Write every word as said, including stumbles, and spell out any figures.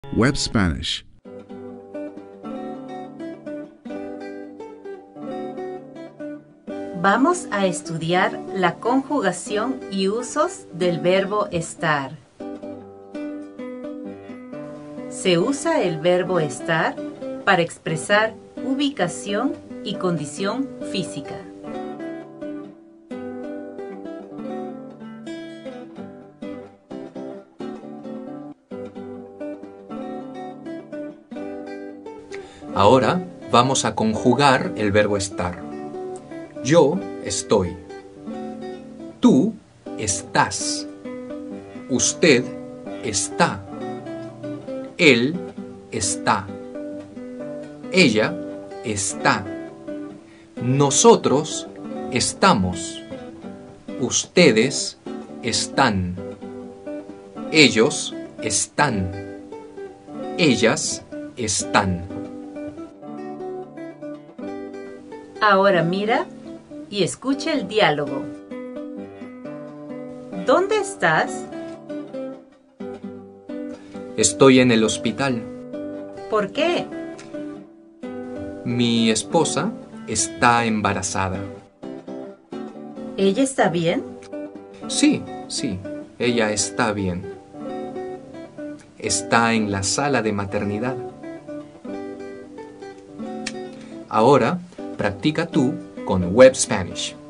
Web Spanish. Vamos a estudiar la conjugación y usos del verbo estar. Se usa el verbo estar para expresar ubicación y condición física. Ahora vamos a conjugar el verbo estar. Yo estoy. Tú estás. Usted está. Él está. Ella está. Nosotros estamos. Ustedes están. Ellos están. Ellas están. Ahora mira y escucha el diálogo. ¿Dónde estás? Estoy en el hospital. ¿Por qué? Mi esposa está embarazada. ¿Ella está bien? Sí, sí, ella está bien. Está en la sala de maternidad. Ahora, practica tú con Web Spanish.